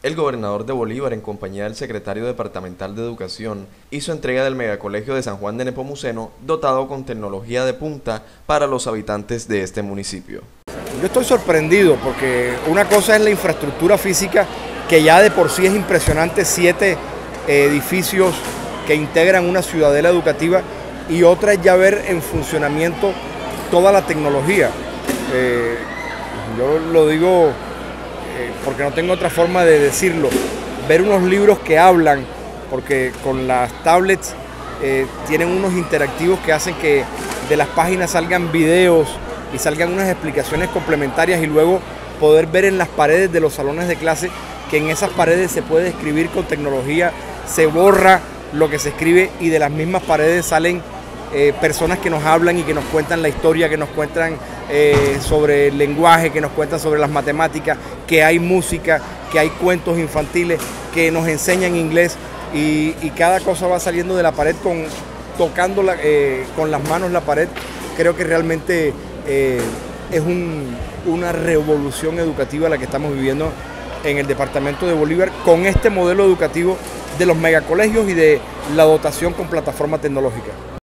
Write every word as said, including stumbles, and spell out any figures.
El gobernador de Bolívar, en compañía del secretario departamental de Educación, hizo entrega del megacolegio de San Juan de Nepomuceno, dotado con tecnología de punta para los habitantes de este municipio. Yo estoy sorprendido porque una cosa es la infraestructura física, que ya de por sí es impresionante, siete edificios que integran una ciudadela educativa, y otra es ya ver en funcionamiento toda la tecnología. Eh, yo lo digo porque no tengo otra forma de decirlo, ver unos libros que hablan, porque con las tablets eh, tienen unos interactivos que hacen que de las páginas salgan videos y salgan unas explicaciones complementarias, y luego poder ver en las paredes de los salones de clase que en esas paredes se puede escribir con tecnología, se borra lo que se escribe y de las mismas paredes salen Eh, personas que nos hablan y que nos cuentan la historia, que nos cuentan eh, sobre el lenguaje, que nos cuentan sobre las matemáticas, que hay música, que hay cuentos infantiles, que nos enseñan inglés, y, y cada cosa va saliendo de la pared con, tocando la, eh, con las manos la pared. Creo que realmente eh, es un, una revolución educativa la que estamos viviendo en el departamento de Bolívar con este modelo educativo de los megacolegios y de la dotación con plataforma tecnológica.